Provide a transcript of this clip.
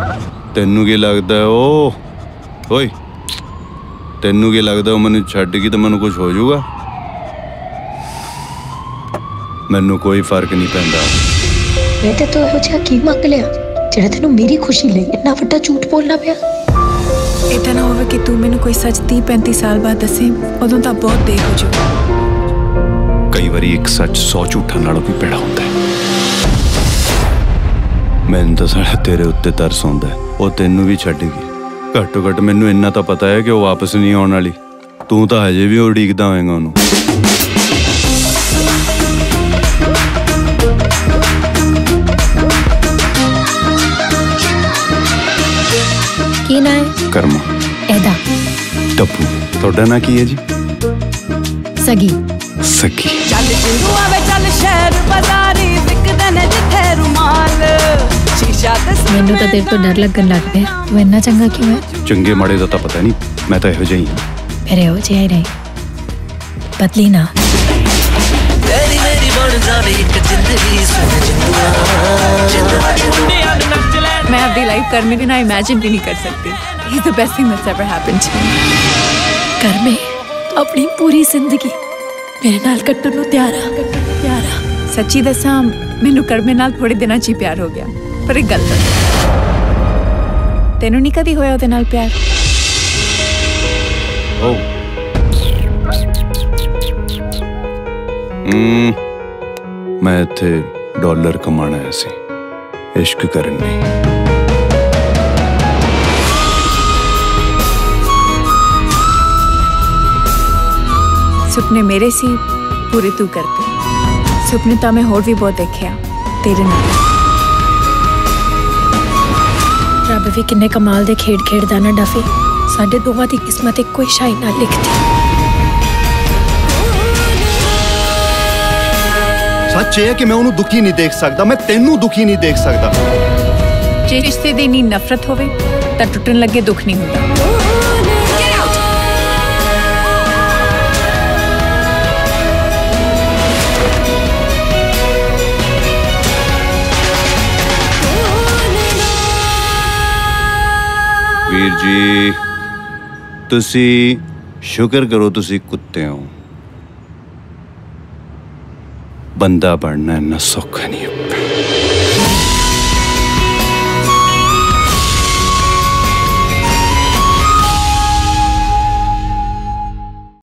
तेनू की लगता है ओए तेनू की लगता है मैनू छड्ड गई तो मैनू कुछ हो जाऊगा? मैनू कोई फर्क नहीं पैंदा। मैं तो इहो जिहा की मंग लिया जेड़ा तेनू मेरी खुशी लई इन्ना वड्डा झूठ बोलना पिया? इतना ना होवे कि तू मैनू कोई सच 30-35 साल बाद दसे, उदों तां बहुत देर हो जाऊ। कई बारी एक सच 100 झूठा नालों भी भैड़ा हुंदा है। मैनू तो साला तेरे उत्ते तरस आउंदा है, वो तेनू भी छड्ड गई। घट्टो घट्ट मैनू इन्ना तो पता है कि वो वापस नहीं आने वाली। तू तो हजे भी उड़ीकदा होएगा उन्होंने। की ना है? कर्मा। एदा। टप्पू। तोड़ा ना की है जी? सगी। सगी। चल जिंदू आवे चल शहर बाजारी विकदे ने जिथे रुमाल शीशा ते मैनू तो तेरे तो डर लगन लग पिया। तू इन्ना चंगा क्यों है? चंगे माड़े दा तां पता नहीं, मैं तो इहो जिहा ही हां। फिर इहो जिहा ही रही, बदली ना। तेरी मेरी बन जावे एक जिंदगी सुन जिंदुआ मैं अपनी लाइफ कर्मे बिना इमेजिन भी नहीं कर सकती। He's the best thing that's ever happened to me. कर्मे अपनी पूरी जिंदगी मेरे नाल कट्टण नूं तैयार आ। सच्ची दसां मैनू कर्मे नाल थोड़े दिनां च ही प्यार हो गया। पर एक गल दस, तेनू नहीं कदी होया ओहदे नाल प्यार? मैं इत्थे डॉलर कमाना है सी, इश्क करन नहीं। सुपने मेरे सी पूरे तू करते। सुपने तो मैं होर भी बहुत देखे तेरे नाल। रब भी किन्ने कमाल दे खेड खेडदा ना डफी। साडे दोवां दी किस्मत इक्को ही शाही नाल लिखती। सच है कि मैं उन्हें दुखी नहीं देख सकता, मैं तेनू दुखी नहीं देख सकता। जे रिश्ते दी इन्नी नफरत होवे तां टुटन लगे दुख नहीं होता। वीर जी तुसी शुक्र करो तुसी कुत्ते हो। बंदा बनना इन्ना सौखा नहीं है।